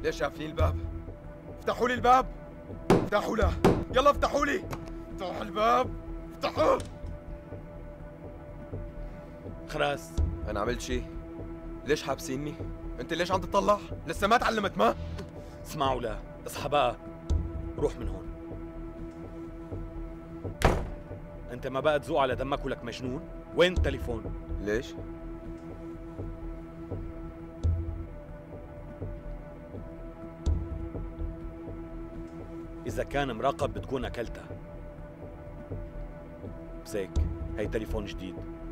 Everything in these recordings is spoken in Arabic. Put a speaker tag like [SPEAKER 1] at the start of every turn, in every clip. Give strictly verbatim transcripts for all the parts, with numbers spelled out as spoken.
[SPEAKER 1] ليش قافلين الباب؟ افتحوا لي الباب! افتحوا له! يلا افتحوا لي! افتحوا الباب! افتحوا!
[SPEAKER 2] خراس،
[SPEAKER 1] أنا عملت شيء؟ ليش حابسيني؟ أنت ليش عم تطلع؟ لسه ما تعلمت ما؟
[SPEAKER 2] اسمعوا لا، اصحى بقى، روح من هون. أنت ما بقى تزوق على دمك ولك مجنون؟ وين التليفون؟
[SPEAKER 1] ليش؟
[SPEAKER 2] إذا كان مراقب بتكون أكلتها. بس هيك، هي تليفون جديد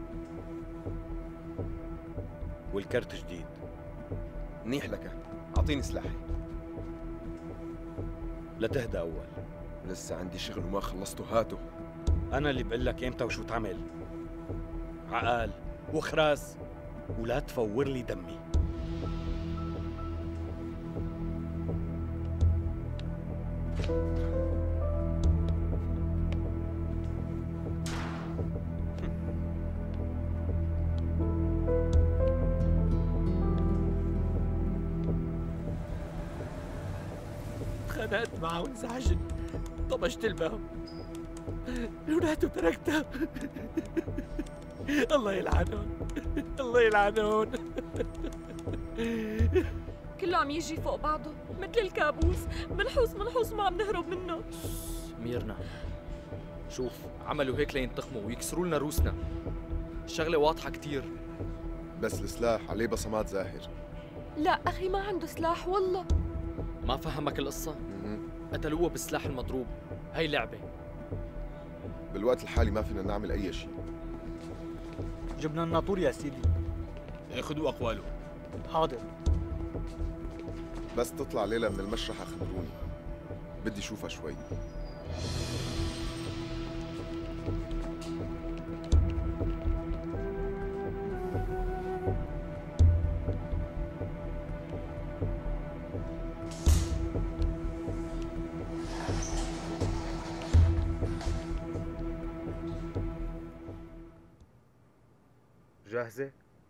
[SPEAKER 2] والكرت جديد.
[SPEAKER 1] منيح لك، أعطيني سلاحي.
[SPEAKER 2] لتهدى أول.
[SPEAKER 1] لسه عندي شغل وما خلصته، هاته.
[SPEAKER 2] أنا اللي بقول لك إمتى وشو تعمل. عقال وخراس، ولا تفور لي دمي.
[SPEAKER 3] تخانقت معه وانزعجت، طبشت الباب ورحت وتركتها. الله يلعنون، الله يلعنون.
[SPEAKER 4] كله عم يجي فوق بعضه مثل الكابوس، منحوس منحوس ما عم نهرب منه.
[SPEAKER 3] ميرنا شوف، عملوا هيك لينتقموا ويكسروا لنا روسنا. الشغلة واضحة كتير.
[SPEAKER 5] بس السلاح عليه بصمات زاهر.
[SPEAKER 4] لا أخي ما عنده سلاح والله.
[SPEAKER 3] ما فهمك القصة؟ قتلوه بالسلاح المضروب، هي لعبة.
[SPEAKER 5] بالوقت الحالي ما فينا نعمل أي شيء.
[SPEAKER 6] جبنا الناطور يا سيدي.
[SPEAKER 3] خذوا أقواله.
[SPEAKER 6] حاضر.
[SPEAKER 5] بس تطلع ليلى من المشرحة خبروني، بدي شوفها شوي.
[SPEAKER 1] جاهزة؟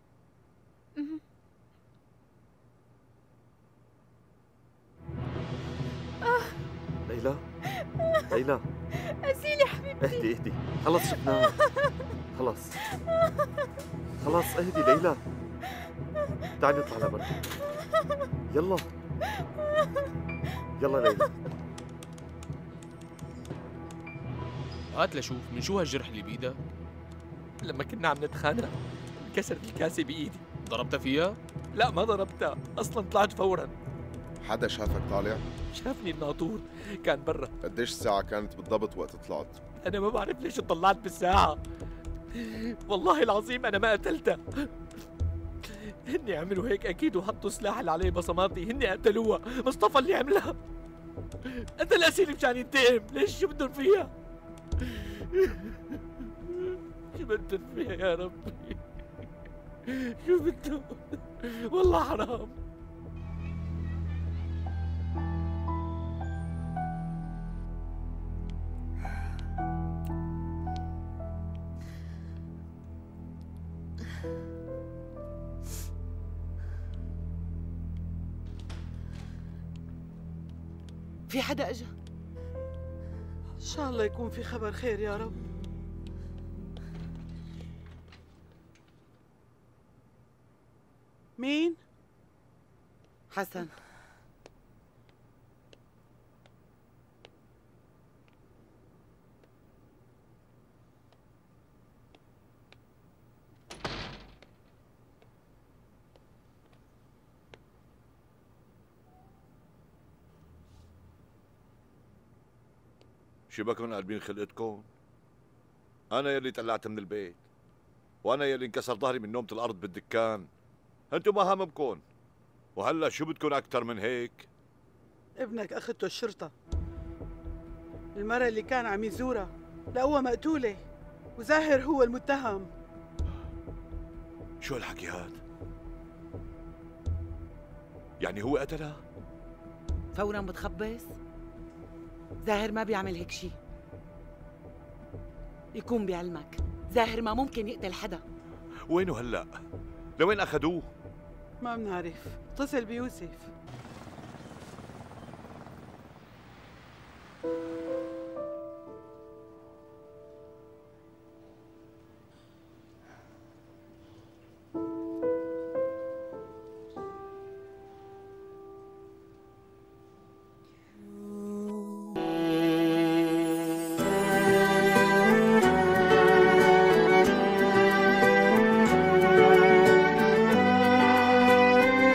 [SPEAKER 7] ليلى ليلى
[SPEAKER 4] أسيلي حبيبتي.
[SPEAKER 7] اهدي اهدي، خلص شفناها. خلص خلص اهدي ليلى، تعالي نطلع لبرا. يلا يلا ليلى.
[SPEAKER 3] هات لشوف من شو هالجرح اللي بإيدك؟ لما كنا عم نتخانق انكسرت الكاسة بإيدي. ضربتها فيها؟ لا ما ضربتها، أصلا طلعت فورا.
[SPEAKER 5] حدا شافك طالع؟
[SPEAKER 3] شافني الناطور، كان برا.
[SPEAKER 5] قديش الساعة كانت بالضبط وقت طلعت؟
[SPEAKER 3] أنا ما بعرف ليش طلعت بالساعة. والله العظيم أنا ما قتلتها. هني عملوا هيك أكيد وحطوا سلاح اللي عليه بصماتي، هني قتلوها، مصطفى اللي عملها. قتل أسيلي مشان ينتقم، ليش شو بدهم فيها؟ شو بدهم فيها يا ربي؟ شو بدهم؟ والله حرام.
[SPEAKER 8] في حدا اجا؟ ان شاء الله يكون في خبر خير يا رب. مين؟ حسن.
[SPEAKER 9] شبكن قلبين خلقتكم؟ أنا يلي طلعت من البيت، وأنا يلي انكسر ظهري من نومة الأرض بالدكان. أنتم ما هممكن، وهلا شو بدكم أكثر من هيك؟
[SPEAKER 8] ابنك أخذته الشرطة. المرة اللي كان عم يزورها لقوها مقتولة، وزاهر هو المتهم.
[SPEAKER 9] شو هالحكي هاد؟ يعني هو قتلها؟
[SPEAKER 8] فورا بتخبص؟ زاهر ما بيعمل هيك شي. يكون بعلمك زاهر ما ممكن يقتل حدا.
[SPEAKER 9] وينه هلا؟ لوين أخذوه؟
[SPEAKER 8] ما بنعرف، اتصل بيوسف.